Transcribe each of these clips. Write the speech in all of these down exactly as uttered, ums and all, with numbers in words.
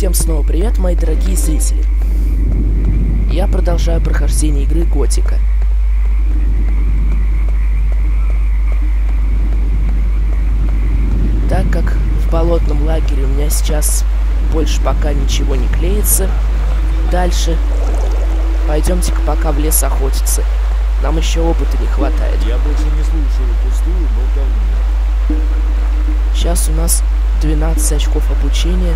Всем снова привет, мои дорогие зрители. Я продолжаю прохождение игры Готика. Так как в болотном лагере у меня сейчас больше пока ничего не клеится, дальше пойдемте-ка пока в лес охотиться. Нам еще опыта не хватает. Я больше не слушаю пустую болтовню. Сейчас у нас двенадцать очков обучения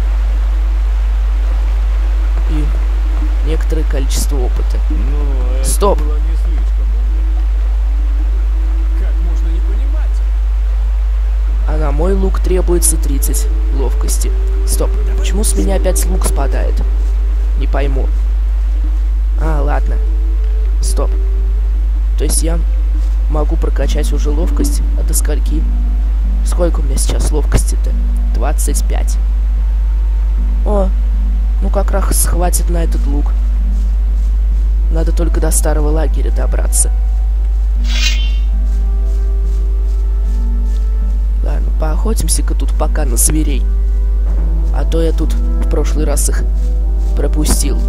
и некоторое количество опыта. Но это Стоп! было не слишком умно. Как можно не понимать? А на мой лук требуется тридцать ловкости. Стоп, почему с меня опять лук спадает? Не пойму. А, ладно. Стоп. То есть я могу прокачать уже ловкость, а до скольки? Сколько у меня сейчас ловкости-то? двадцать пять. О, ну как раз хватит на этот лук. Надо только до старого лагеря добраться. Ладно, поохотимся-ка тут пока на зверей. А то я тут в прошлый раз их пропустил.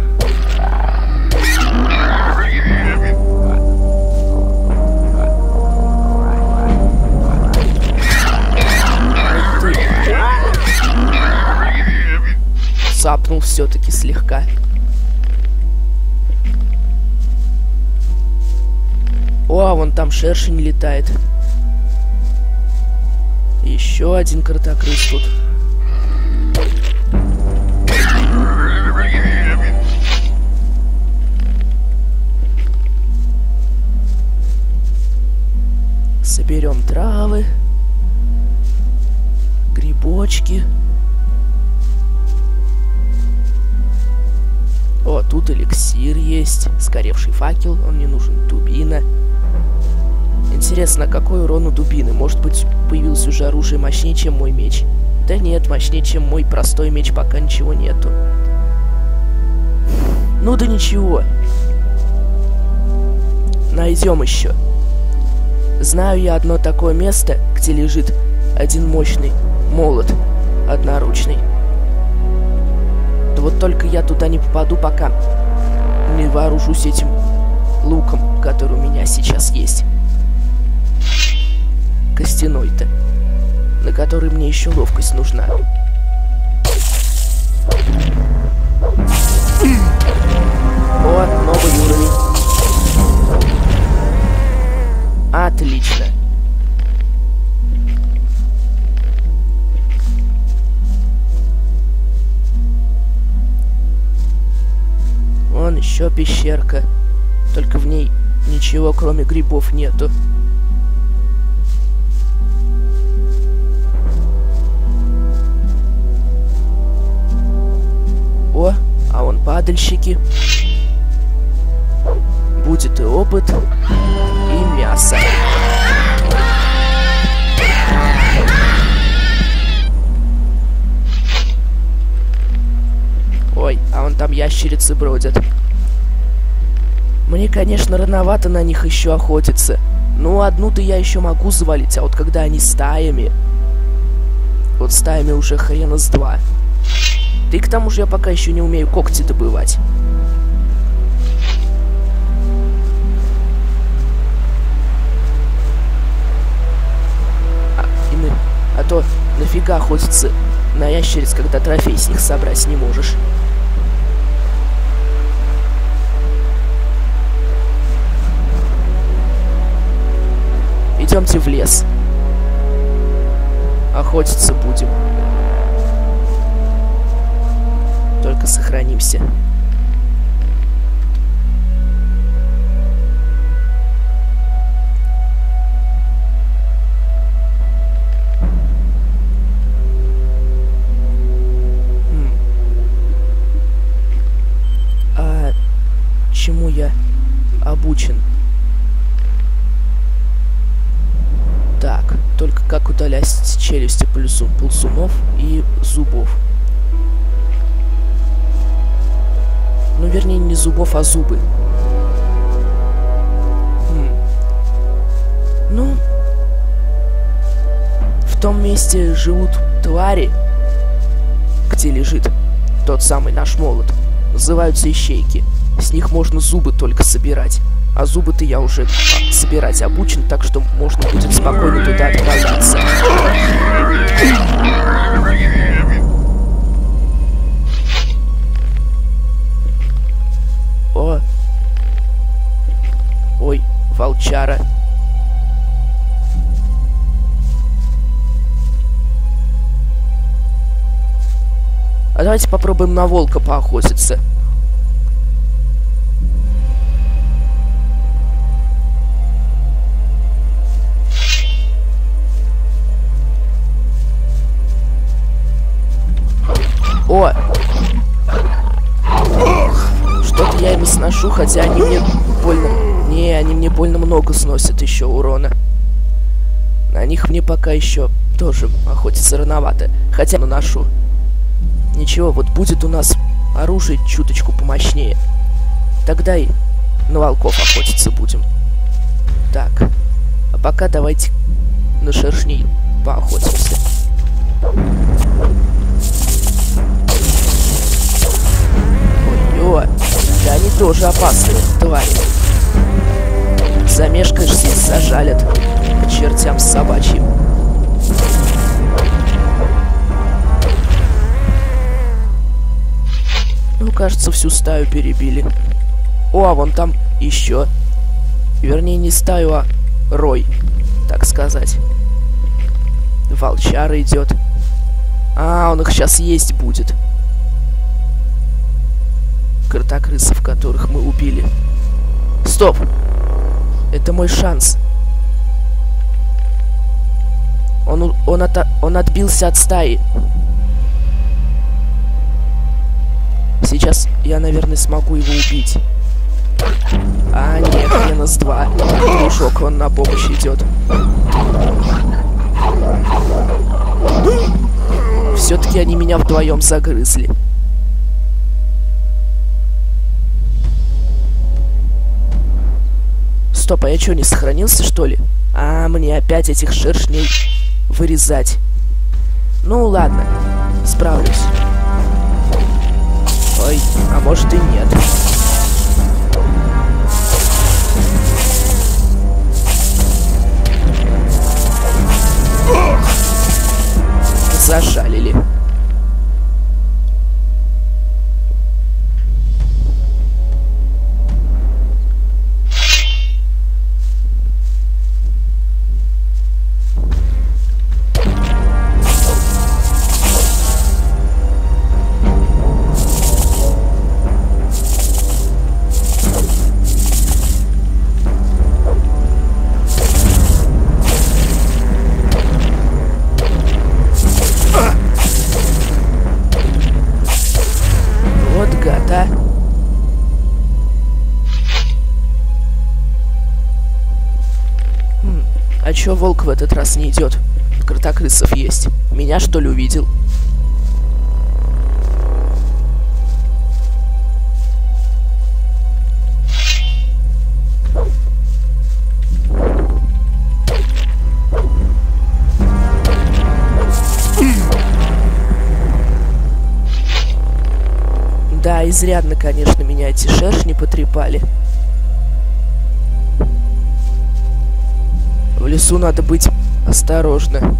Цапнул все-таки слегка. О, вон там шершень летает. Еще один кротокрыс тут. Соберем травы, грибочки. О, тут эликсир есть, сгоревший факел, он не нужен, дубина. Интересно, какой урон у дубины? Может быть, появилось уже оружие мощнее, чем мой меч? Да нет, мощнее, чем мой простой меч, пока ничего нету. Ну да ничего. Найдем еще. Знаю я одно такое место, где лежит один мощный молот одноручный. Да вот только я туда не попаду, пока не вооружусь этим луком, который у меня сейчас есть. Костяной-то, на который мне еще ловкость нужна. О, новый уровень. Отлично. Вон еще пещерка. Только в ней ничего, кроме грибов, нету. О, а вон падальщики. Будет и опыт, и мясо. Ой, а вон там ящерицы бродят. Мне, конечно, рановато на них еще охотиться. Ну, одну-то я еще могу завалить, а вот когда они стаями... Вот стаями уже хрена с два. Да и к тому же я пока еще не умею когти добывать. А, и на... а то нафига охотиться на ящериц, когда трофей с них собрать не можешь. Идемте в лес. Охотиться будем. Только сохранимся. Хм. А чему я обучен? Так, только как удалять челюсти ползунов и зубов. Ну, вернее, не зубов, а зубы. Хм. Ну, в том месте живут твари, где лежит тот самый наш молот. Называются ищейки. С них можно зубы только собирать. А зубы-то я уже а, собирать обучен, так что можно будет спокойно туда отправиться. О! Ой, волчара. А давайте попробуем на волка поохотиться. О! Что-то я им сношу, хотя они мне больно... Не, они мне больно много сносят еще урона. На них мне пока еще тоже охотиться рановато. Хотя наношу. Ничего, вот будет у нас оружие чуточку помощнее. Тогда и на волков охотиться будем. Так. А пока давайте на шершней поохотимся. Ой-ой. Да они тоже опасные, твари. Замешкаешься и зажалят к чертям собачьим. Ну, кажется, всю стаю перебили. О, а вон там еще. Вернее, не стаю, а рой, так сказать. Волчара идет. А, он их сейчас есть будет. Кротокрысов, которых мы убили. Стоп! Это мой шанс. Он, он, от, он отбился от стаи. Сейчас я, наверное, смогу его убить. А, нет, хрена с два. Дружок, он на помощь идет. Все-таки они меня вдвоем загрызли. Стоп, а я что, не сохранился, что ли? А, мне опять этих шершней вырезать. Ну, ладно, справлюсь. Ой, а может и нет. Зажалили. А чё волк в этот раз не идет? Кротокрысов есть. Меня, что ли, увидел? Да, изрядно, конечно, меня эти шершни потрепали. В лесу надо быть осторожно.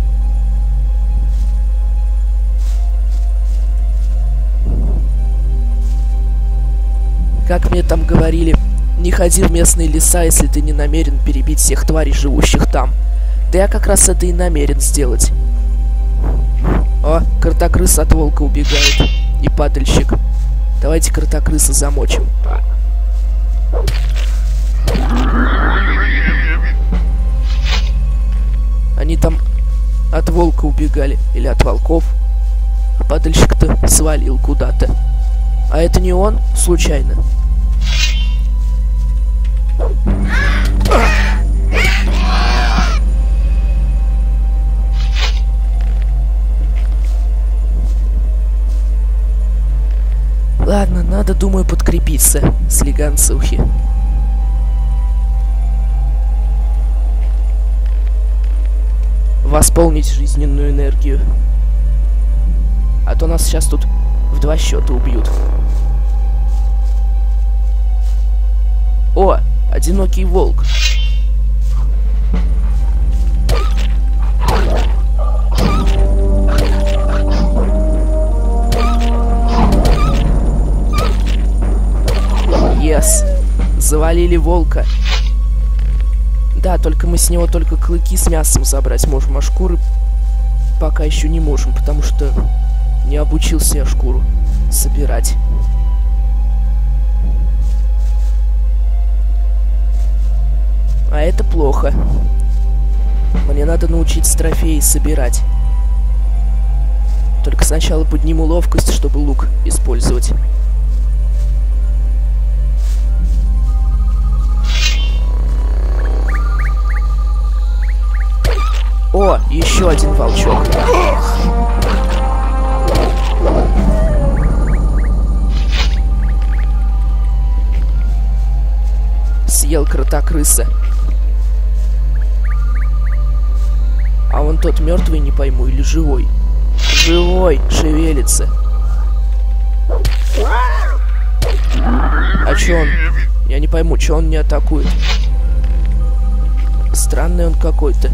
Как мне там говорили, не ходи в местные леса, если ты не намерен перебить всех тварей, живущих там. Да я как раз это и намерен сделать. О, кротокрыс от волка убегает. И падальщик. Давайте кротокрыса замочим. Они там от волка убегали. Или от волков. А падальщик-то свалил куда-то. А это не он, случайно? Ладно, надо, думаю, подкрепиться с лиганцухи. Восполнить жизненную энергию. А то нас сейчас тут в два счета убьют. О, одинокий волк. Yes. Завалили волка. Да, только мы с него только клыки с мясом забрать можем, а шкуры пока еще не можем, потому что не обучился я шкуру собирать. А это плохо. Мне надо научиться трофеи собирать. Только сначала подниму ловкость, чтобы лук использовать. О, еще один волчок. Съел крота-крыса. А вон тот мертвый, не пойму, или живой? Живой, шевелится. А чё он? Я не пойму, чё он не атакует? Странный он какой-то.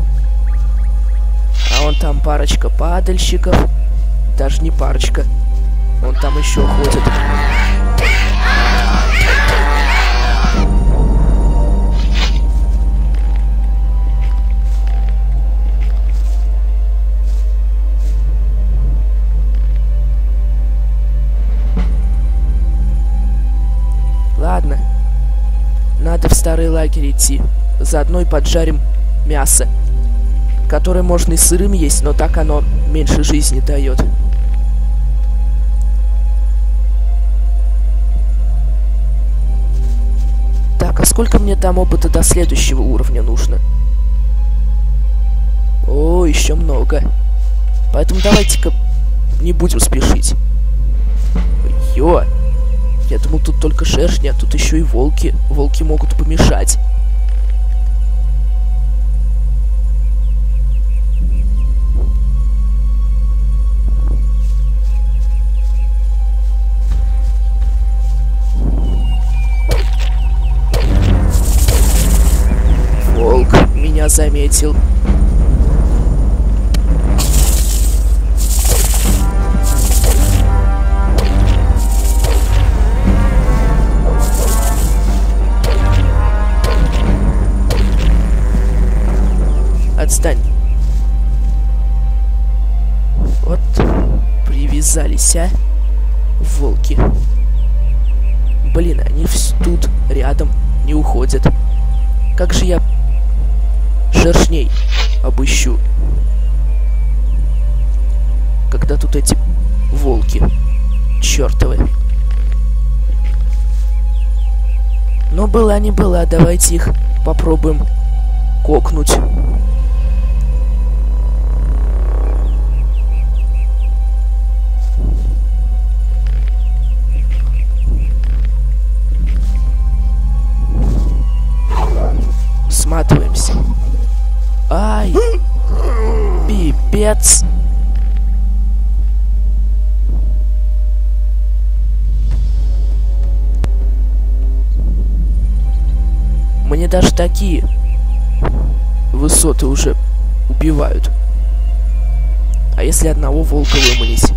А вон там парочка падальщиков. Даже не парочка. Вон там еще ходит. Ладно. Надо в старый лагерь идти. Заодно и поджарим мясо, которое можно и сырым есть, но так оно меньше жизни дает. Так, а сколько мне там опыта до следующего уровня нужно? О, еще много. Поэтому давайте-ка не будем спешить. Ё! Я думал, тут только шершни, а тут еще и волки. Волки могут помешать. Волк меня заметил. Отстань. Вот привязались, а? Волки. Блин, они тут рядом не уходят. Как же я шершней обыщу, когда тут эти волки чертовы. Но была не была, давайте их попробуем кокнуть. Сматываемся. Ай! Пипец! Мне даже такие высоты уже убивают. А если одного волка выманить?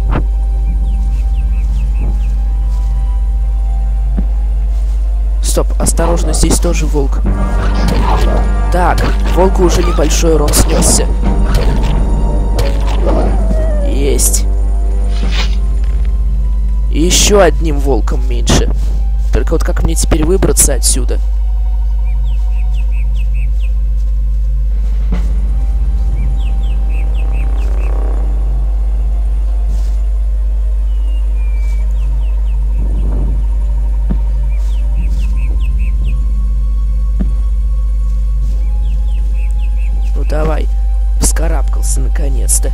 Стоп, осторожно, здесь тоже волк. Так, волку уже небольшой урон снесся. Есть. И еще одним волком меньше. Только вот как мне теперь выбраться отсюда? Давай, вскарабкался наконец-то.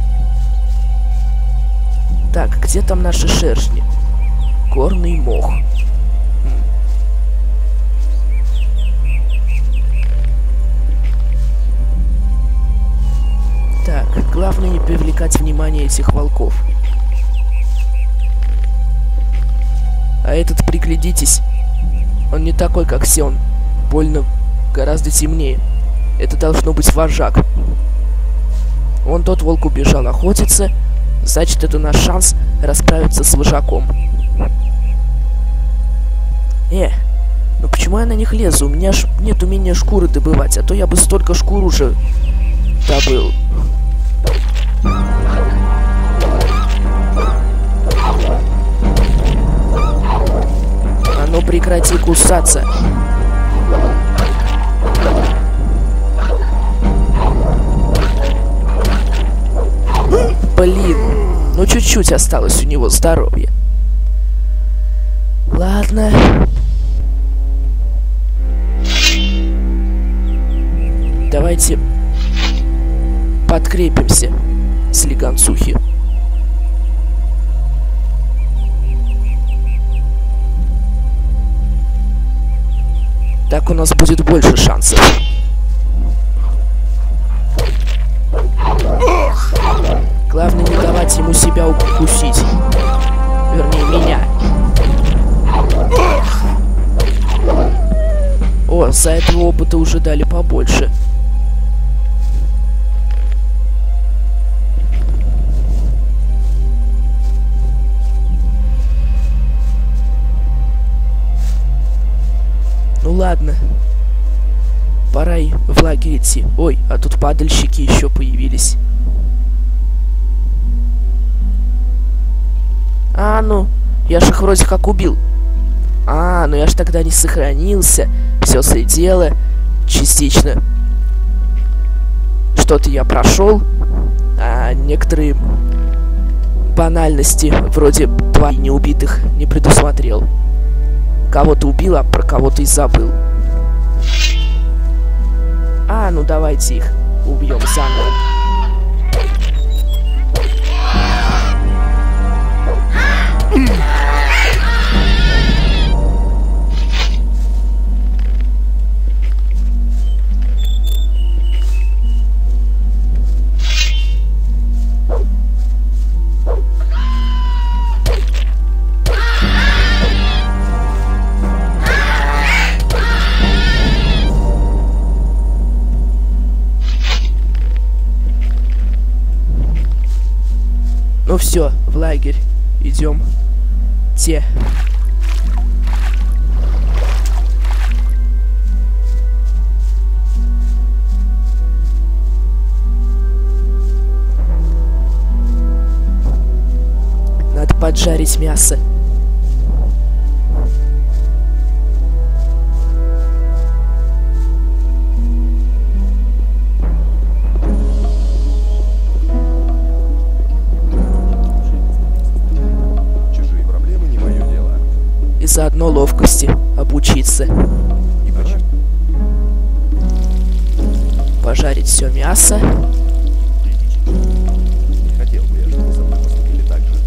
Так, где там наши шершни? Горный мох. Хм. Так, главное не привлекать внимание этих волков. этот, приглядитесь. Он не такой, как все, он больно гораздо темнее. Это должно быть вожак. Вон тот волк убежал охотиться, значит, это наш шанс расправиться с вожаком. Э, ну почему я на них лезу? У меня ж нет умения шкуры добывать, а то я бы столько шкур уже добыл. А ну прекрати кусаться. Блин, ну чуть-чуть осталось у него здоровья. Ладно. Давайте подкрепимся с легонцухи. Так у нас будет больше шансов. Главное не давать ему себя укусить. Вернее, меня. О, за этого опыта уже дали побольше. Ну ладно. Пора и в лагерь идти. Ой, а тут падальщики еще появились. А, ну, я ж их вроде как убил. А, ну я ж тогда не сохранился. Все слетело. Частично. Что-то я прошел. А некоторые банальности, вроде тварей неубитых, не предусмотрел. Кого-то убил, а про кого-то и забыл. А, ну давайте их убьем заново. Ну все, в лагерь идем. Те. Надо поджарить мясо. Заодно ловкости обучиться. Пожарить все мясо. Не хотел бы я, чтобы со мной поступили так же.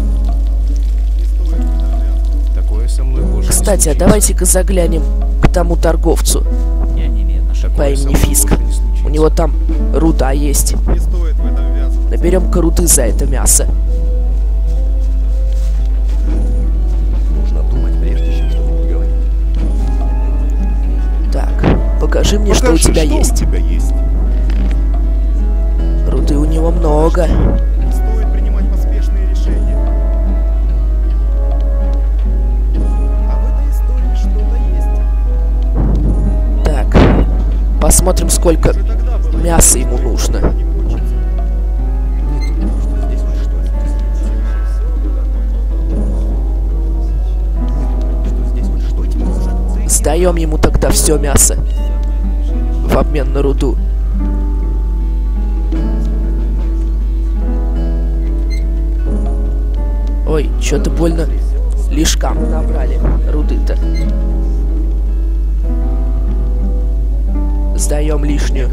Такое со мной больше. Кстати, а давайте-ка заглянем к тому торговцу по имени Фиск. У него там руда есть. Наберем-ка руды за это мясо. Покажи мне, Покажи, что у тебя что есть. У тебя есть. Руды у него много. Не стоит принимать поспешные решения. А в этой истории что-то есть. Так, посмотрим, сколько мяса ему нужно. Сдаем ему тогда все мясо в обмен на руду. Ой, что-то больно лишкам набрали руды-то. Сдаем лишнюю.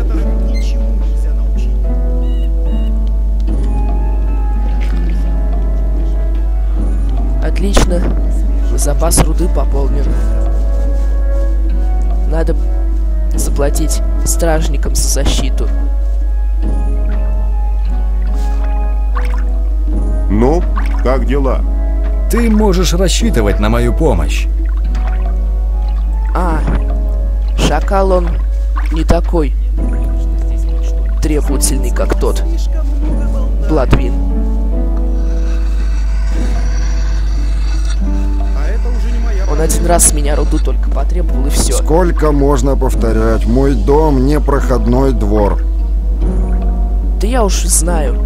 Отлично. Запас руды пополнен. Надо заплатить стражникам за защиту. Ну, как дела? Ты можешь рассчитывать на мою помощь. А, шакал он не такой требовательный, как тот. Бладвин. А это уже не моя Он один раз с меня руду только потребовал, и все. Сколько можно повторять? Мой дом не проходной двор. Да я уж знаю.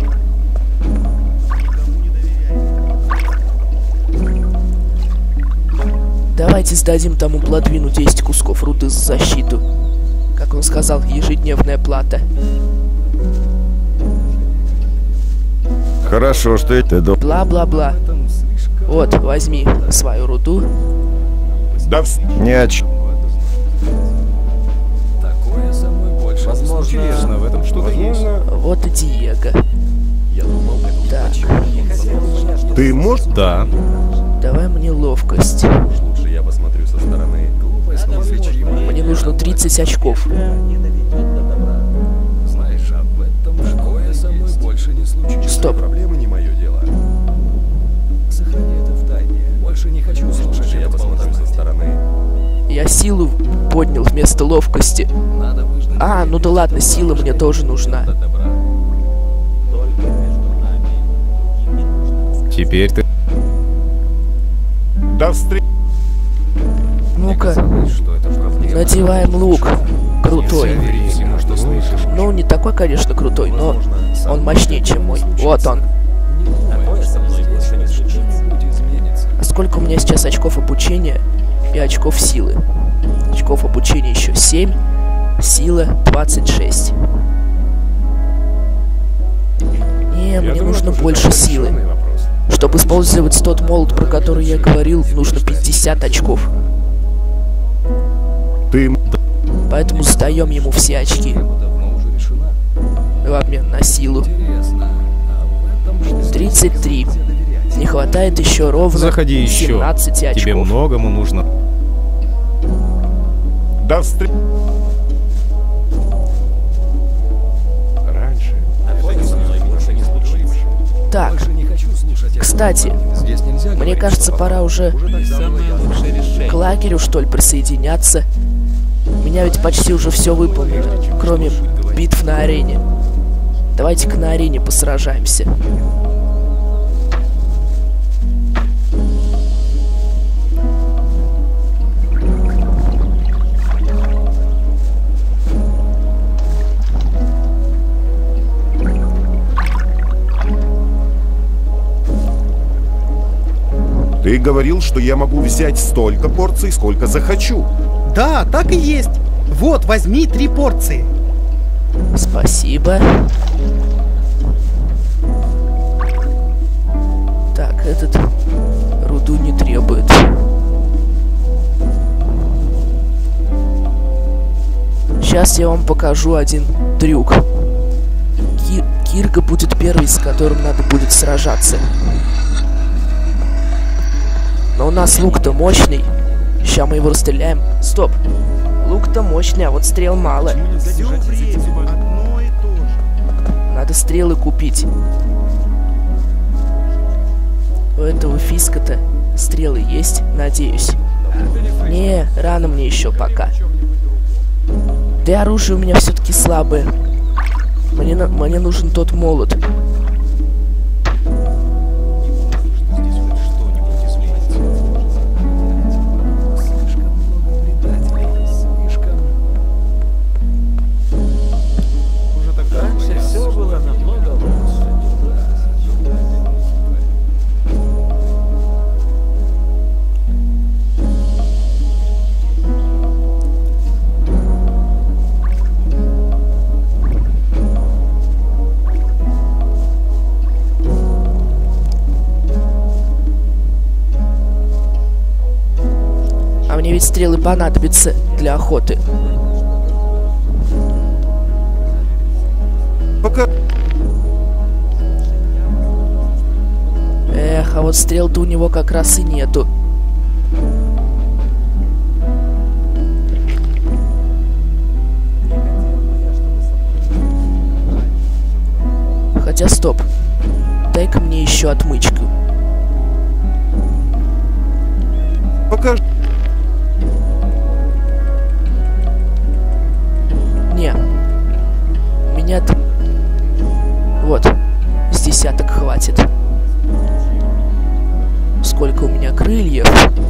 Давайте сдадим тому Бладвину десять кусков руды за защиту. Как он сказал, ежедневная плата. Хорошо, что это до... Бла-бла-бла. Вот, возьми свою руду. Да не о чем. Такое со мной больше. Возможно, интересно, в этом что-то есть. Вот и Диего. Я думал, это Так, Ты можешь? Да. давай мне ловкость. лучше я посмотрю со стороны. Мне нужно тридцать очков. Знаешь, об этом такое со мной больше не случится. Стоп. Проблемы не мое дело. Сохрани это в тайне. Больше не хочу слушать. Я посмотрю со стороны. Я силу поднял вместо ловкости. Надо выждать. А, ну да ладно, сила мне тоже нужна. Теперь ты... До встречи. Ну-ка, Что это проблема? надеваем лук. Крутой. Верь всему, что слышишь. Ну, не такой, конечно, крутой, но он мощнее, чем мой. Вот он. Такое со мной больше не случится. Что-нибудь изменится. А сколько у меня сейчас очков обучения и очков силы? Очков обучения еще семь, сила двадцать шесть. Не, мне нужно больше силы. Чтобы использовать тот молот, про который я говорил, нужно пятьдесят очков. Ты... Поэтому сдаем ему все очки Давно уже решена. в обмен на силу. Интересно. А в этом что? тридцать три. Не хватает еще ровно Заходи еще. семнадцать очков. Тебе многому нужно. До встречи. Раньше. Так, Больше не хочу слушать. кстати, Здесь нельзя мне говорить, кажется, что пора уже к лагерю, что ли, присоединяться. У меня ведь почти уже все выполнено, кроме битв на арене. Давайте-ка на арене посражаемся. Ты говорил, что я могу взять столько порций, сколько захочу. Да, так и есть. Вот, возьми три порции. Спасибо. Так, этот руду не требует. Сейчас я вам покажу один трюк. Ки- Кирга будет первый, с которым надо будет сражаться. Но у нас лук-то мощный. Сейчас мы его расстреляем. Стоп. Лук-то мощный, а вот стрел мало. Все время одно и то же. Надо стрелы купить. У этого фиска-то стрелы есть, надеюсь. Не, рано мне еще пока. Да и оружие у меня все-таки слабое. Мне, на- мне нужен тот молот. слишком много предателей. Слишком... Уже тогда Раньше все было намного лучше. А мне ведь стрелы понадобятся для охоты. Пока... Эх, а вот стрел-то у него как раз и нету. Хотя стоп. Дай-ка мне еще отмычку. Покажи. Не. Меня-то... Вот. С десяток хватит. Сколько у меня крыльев?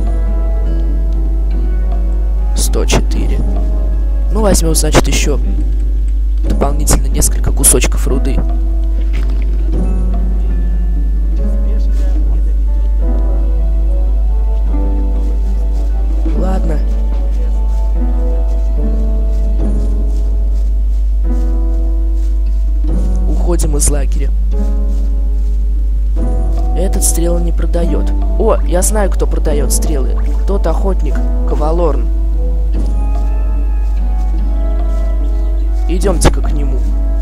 сто четыре. Ну, возьмем, значит, еще дополнительно несколько кусочков руды. Ладно. Уходим из лагеря. Этот стрелы не продает. О, я знаю, кто продает стрелы. Тот охотник, Кавалорн. Идемте-ка к нему.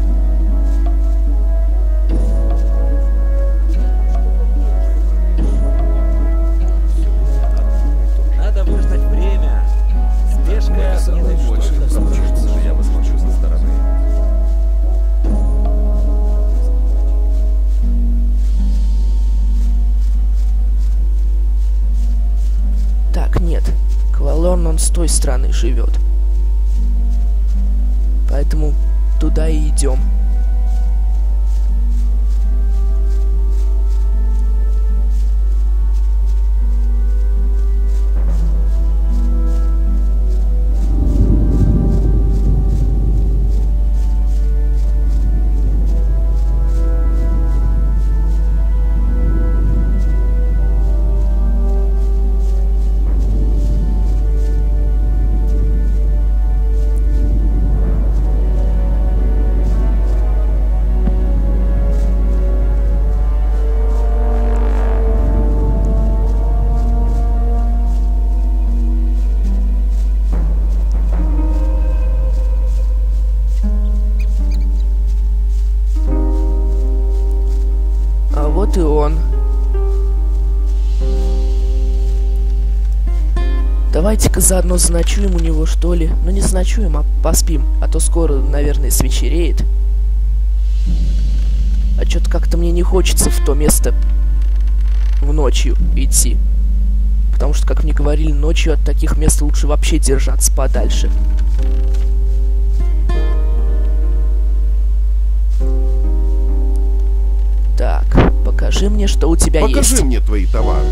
Надо выждать время. Спешка не дает больше. Я посмотрю со стороны. Так, нет. Кавалорн, он с той стороны живет. Поэтому туда и идем. Вот и он. Давайте-ка заодно заночуем у него, что ли. Ну, не заночуем, а поспим. А то скоро, наверное, свечереет. А что-то как-то мне не хочется в то место в ночью идти. Потому что, как мне говорили, ночью от таких мест лучше вообще держаться подальше. Так, покажи мне, что у тебя Покажи есть. Покажи мне твои товары.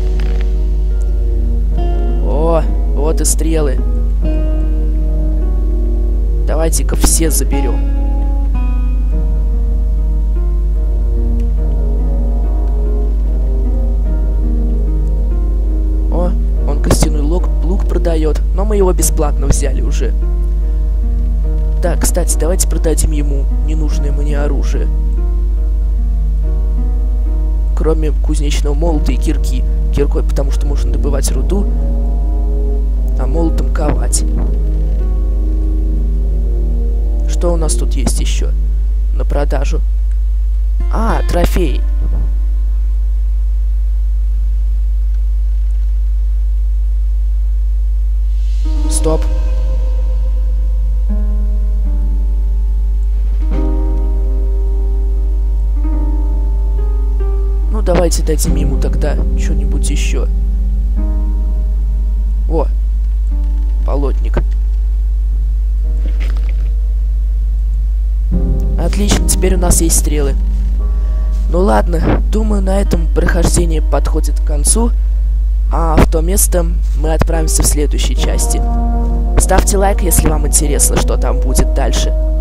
О, вот и стрелы. Давайте-ка все заберем. О, он костяной лук, лук продает, но мы его бесплатно взяли уже. Так, кстати, давайте продадим ему ненужное мне оружие. Кроме кузнечного молота и кирки. Киркой, потому что можно добывать руду, а молотом ковать. Что у нас тут есть еще на продажу? А, трофей. Стоп. Ну, давайте дадим ему тогда что-нибудь еще. О, полотник. Отлично, теперь у нас есть стрелы. Ну ладно, думаю, на этом прохождение подходит к концу. А в то место мы отправимся в следующей части. Ставьте лайк, если вам интересно, что там будет дальше.